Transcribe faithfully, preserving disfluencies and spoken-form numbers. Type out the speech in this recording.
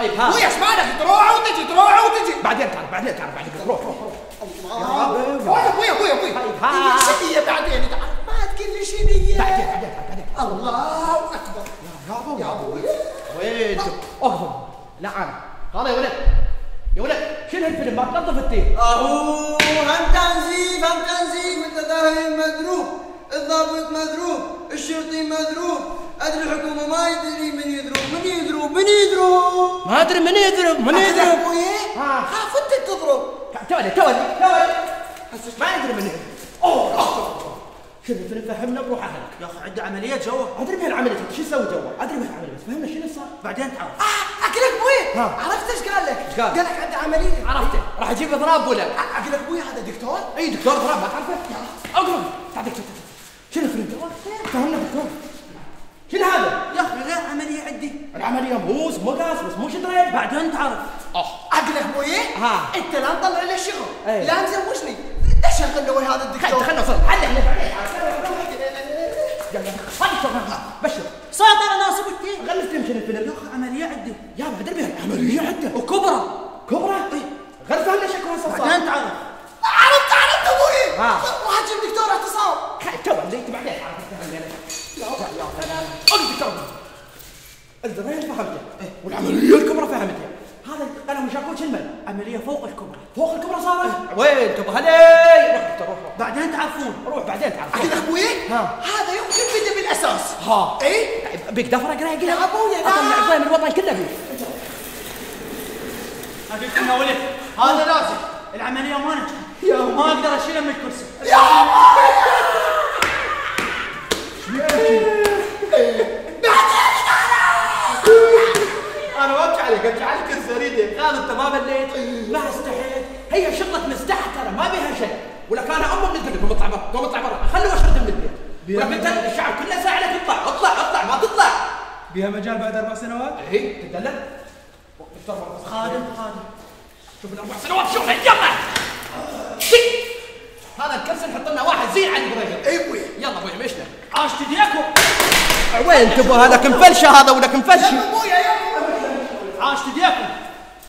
طيب ها ابويا ايش مالك؟ تروح وتجي تروح وتجي. بعدين تعرف بعدين تعرف بعدين روح روح الله ابويا ابويا ابويا ابويا طيب ها شنية بعدين تعرف ما تقول لي شنية. بعدين بعدين بعدين الله اكبر يا ابو يا ابوي. وين اقفل لا انا هذا يا ولد يا ولد شنو هالفيلم ما تنظف التيم. اهو هم تنزيف هم تنزيف المتهم مضروب، الضابط مضروب، الشرطي مضروب، ادري الحكومه ما يدري من يضرب من يضرب من يضرب. ما ادري من يضرب من يضرب. ابويا ها خاف انت تضرب. تولي تولي تولي ما يدري من يضرب. اوه شنو الفيلم فهمنا بروح اهلك. يا اخي عنده عمليه جوا. ادري بهالعمليه شو يسوي جوا ادري بهالعمليه بس فهمنا شنو صار بعدين تعرف. اه اقول لك ابويا ها. عرفت ايش قال لك؟ ايش قال؟ قال لك عنده عمليه. عرفته راح اجيب اضراب ولا اقول لك ابويا هذا دكتور. اي دكتور اضراب ما تعرفه. اقرب تعال دكتور شنو الفيلم فهمنا دكتور شنو هذا؟ يا اخي غير عمليه عندي. العمليه موس مو قاس بس مو شدرين بعدين تعرف. اه اقول لك ابويا ها. انت لا تطلع لي الشغل اي. لا مزوجني ليش شغلنا ويا هذا الدكتور؟ خلنا نوصل حل احنا بعدين يلا دكتور بشر صادر ناصب التيم. غلف تيم شنو الفيلم؟ يا اخي عمليه عندي. يا ادري بهالعمليه عنده وكبرى. كبرى اي غير فهمنا شكوى صار بعدين تعرف. عرفت عرفت ابوي. ها. راح اجيب دكتور اعتصام. تو اللي انت بعدين عرفت يا اقعد دكتور الزباين فهمته والعمليه الكبرى فهمتها. هذا انا مشاكل شو المال؟ عمليه فوق الكبرى. فوق الكبرى صارت؟ وين تبغى لي؟ روح دكتور روح روح بعدين تعرفون. روح بعدين تعرف. اقول لك ابوي ها. هذا يمكن بدا بالاساس. ها اي بيك دفره اقرا يا قلها ابويا لا. اطلع عفاية من الوطن كله فيه. اقول لكم يا ولد هذا لازم العمليه ما نجحت. يا ما اقدر اشيله من الكرسي. يا انا ما ابكي عليك ابكي على الكرسي اريد قال انت ما بليت ما استحيت هي شغلة مستحت ترى ما بيها شيء ولا كان امه من الدنيا قوم اطلع برا قوم اطلع برا خلوا اشرد من البيت ولكن انت الشعب كله ساعه لك اطلع اطلع اطلع ما تطلع بها مجال بعد اربع سنوات؟ اي تدلل خادم خادم شوف الاربع سنوات شوفها يلا شي هذا الكرسي نحط لنا واحد زين على البريجر. اي ابوي يلا ابوي مشنا عاشت ايديكم. وين تبغى هذا كنفلشه هذا ولا كنفلشه؟ يا ابويا يا عاشت ايديكم.